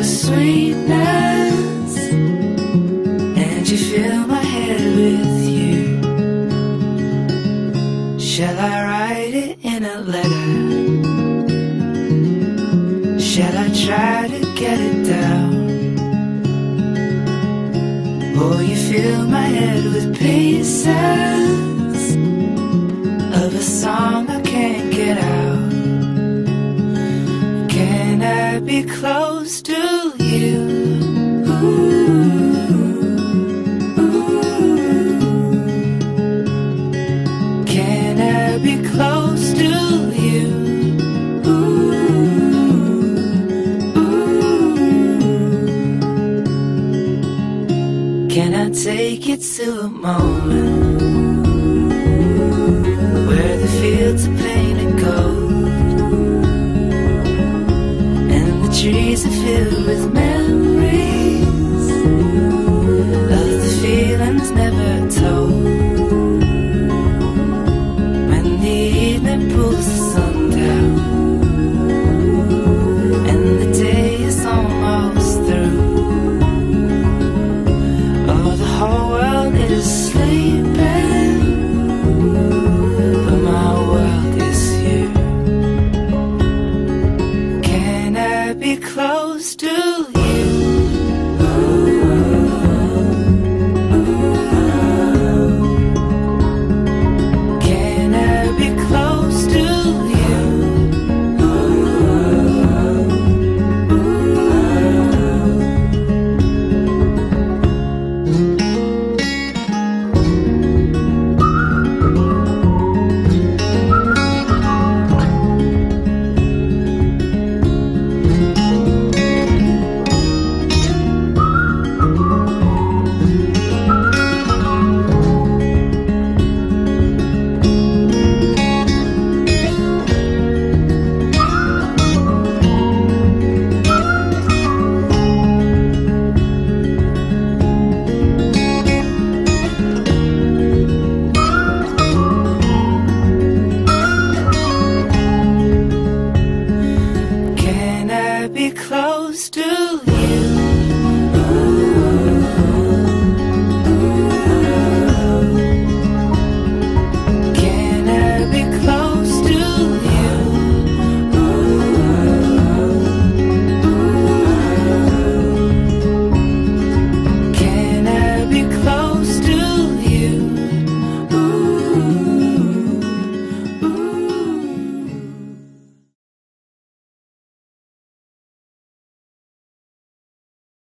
a sweetness, and you fill my head with you. Shall I write it in a letter? Shall I try to get it down? Oh, you fill my head with pieces of a song I can't get out. Can I be close to you? Ooh, ooh. Can I be close to you? Ooh, ooh. Can I take you to a moment where the fields are painted gold and the trees are filled with memories of the feelings never told?